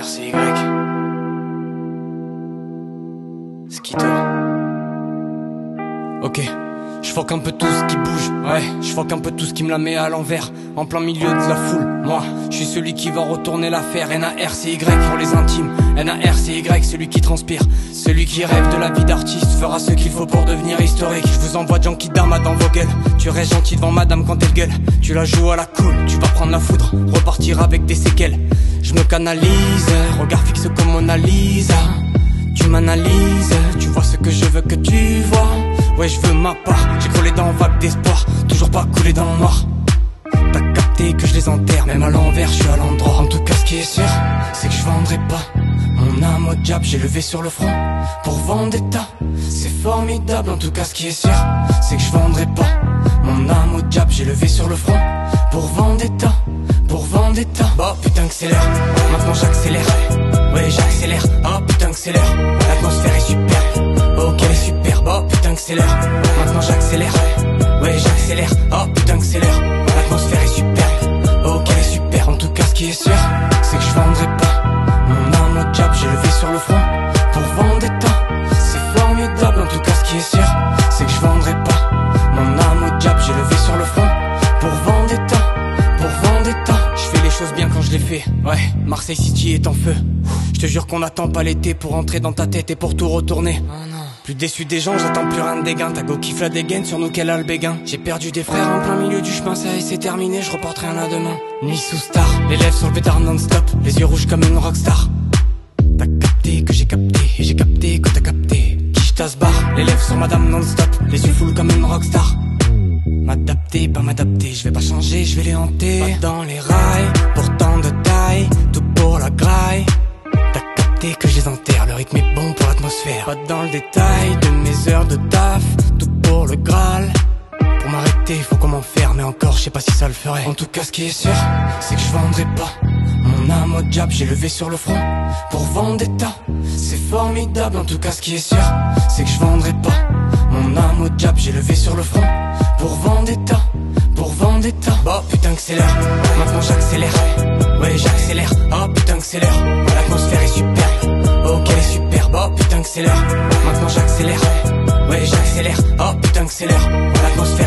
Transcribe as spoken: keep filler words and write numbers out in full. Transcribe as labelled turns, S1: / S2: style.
S1: R C Y. Skito. Ok, je fuck un peu tout ce qui bouge, ouais, je fuck un peu tout ce qui me la met à l'envers, en plein milieu de la foule. Moi, je suis celui qui va retourner l'affaire. N A R C Y pour les intimes, N A R C Y, celui qui transpire, celui qui rêve de la vie d'artiste, fera ce qu'il faut pour devenir historique. Je vous envoie Junkie Dama dans vos gueules, tu restes gentil devant madame quand elle gueule. Tu la joues à la cool, tu vas prendre la foudre, repartir avec des séquelles. Je me canalise, regard fixe comme Mona Lisa. Tu m'analyses, tu vois ce que je veux que tu vois. Ouais, je veux ma part, j'ai collé dans vague d'espoir, toujours pas coulé dans le noir. T'as capté que je les enterre, même à l'envers, je suis à l'endroit. En tout cas, ce qui est sûr, c'est que je vendrai pas mon âme au diable, j'ai levé sur le front pour Vendetta. C'est formidable, en tout cas, ce qui est sûr, c'est que je vendrai pas mon âme au diable, j'ai levé sur le front pour Vendetta. Pour Vendetta, bah putain que c'est l'heure, maintenant j'accélère. Ouais, j'accélère, oh putain que c'est l'heure, l'atmosphère est super, ok elle est super, bah putain que c'est l'heure, maintenant j'accélère. Ouais, j'accélère, oh putain que c'est l'heure, l'atmosphère est super, ok elle est super. En tout cas ce qui est sûr, c'est que je vendrai pas mon âme au diable, j'ai levé sur le front pour Vendetta. C'est formidable, en tout cas ce qui est sûr, c'est que je vendrai pas mon âme au diable, j'ai levé sur le front pour Vendetta. Pour Vendetta, je fais les choses bien quand je les fais. Ouais, Marseille City est en feu. Je te jure qu'on n'attend pas l'été pour entrer dans ta tête et pour tout retourner. Oh non. Plus déçu des gens, j'attends plus rien de dégain. Ta go kiffe la dégaine, sur nous qu'elle a le béguin. J'ai perdu des frères en plein milieu du chemin, ça y est c'est terminé, je reporte rien à demain. Nuit sous star, les lèvres sur le pétard non-stop, les yeux rouges comme une rockstar. T'as capté que j'ai capté, et j'ai capté que t'as capté. Quiche ta barre, les lèvres sur madame non-stop, les yeux full comme une rockstar. M'adapter, pas m'adapter, je vais pas changer, je vais les hanter. Pas dans les rails, pourtant de taille, tout pour la graille. T'as capté que je les enterre, le rythme est bon pour l'atmosphère. Pas dans le détail de mes heures de taf, tout pour le Graal. Pour m'arrêter, faut comment faire, mais encore, je sais pas si ça le ferait. En tout cas, ce qui est sûr, c'est que je vendrai pas mon âme au diable, j'ai levé sur le front pour Vendetta. C'est formidable, en tout cas, ce qui est sûr, c'est que je vendrai pas mon âme au diable, j'ai levé sur le front pour Vendetta, pour Vendetta. Bah putain que c'est l'heure, maintenant j'accélère. Ouais j'accélère, oh putain que c'est l'heure, l'atmosphère est super, ok elle est super. Bah putain que c'est l'heure, maintenant j'accélère. Ouais j'accélère, oh putain que c'est l'heure, l'atmosphère